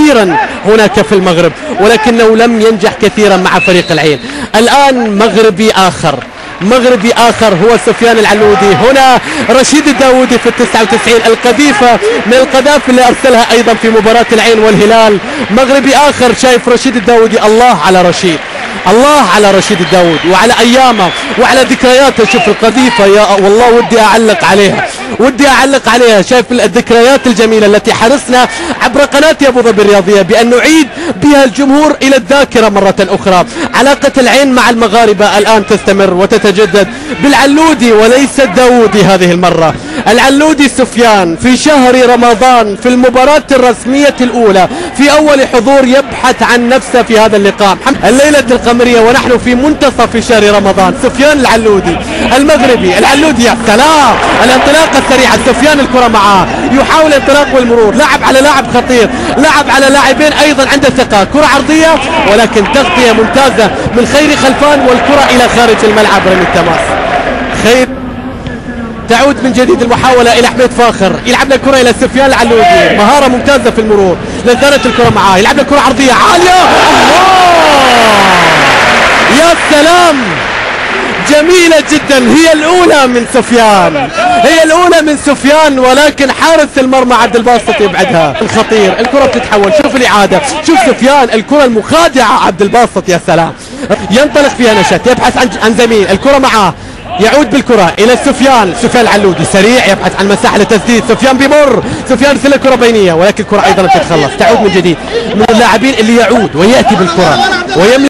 كثيرا هناك في المغرب، ولكنه لم ينجح كثيرا مع فريق العين. الآن مغربي آخر هو سفيان العلودي. هنا رشيد الداودي في 99 القذيفة من القذائف اللي أرسلها أيضا في مباراة العين والهلال. مغربي آخر شايف رشيد الداودي. الله على رشيد الداودي وعلى أيامه وعلى ذكرياته. شوف القذيفة يا والله ودي أعلق عليها. شايف الذكريات الجميلة التي حرصنا عبر قناة أبو ظبي الرياضية بأن نعيد بها الجمهور إلى الذاكرة مرة أخرى. علاقة العين مع المغاربة الآن تستمر وتتجدد بالعلودي وليس الداودي هذه المرة. العلودي سفيان في شهر رمضان في المباراة الرسمية الأولى في أول حضور يبحث عن نفسه في هذا اللقاء. الليلة القمرية ونحن في منتصف شهر رمضان. سفيان العلودي المغربي. العلودي يا سلام، الانطلاقة السريعة. سفيان الكرة معاه يحاول الانطلاق والمرور. لعب على لاعب خطير، لعب على لاعبين أيضا عنده ثقة. كرة عرضية ولكن تغطية ممتازة من خيري خلفان والكرة إلى خارج الملعب. رمي التماس. خير تعود من جديد المحاولة إلى حميد فاخر. يلعب الكرة إلى سفيان العلودي. مهارة ممتازة في المرور. لزانت الكرة معاه. يلعب الكرة عرضية عالية. الله يا سلام، جميلة جدا. هي الأولى من سفيان ولكن حارس المرمى عبد الباسط يبعدها. الخطير الكرة بتتحول. شوف الإعادة. شوف سفيان الكرة المخادعة. عبد الباسط يا سلام. ينطلق فيها نشأت يبحث عن زميل. الكرة معاه. يعود بالكرة إلى سفيان العلودي سريع يبحث عن مساحة لتسديد. سفيان بيمر. سفيان يرسل الكرة بينية ولكن الكرة أيضا تتخلص. تعود من جديد من اللاعبين اللي يعود ويأتي بالكرة ويملك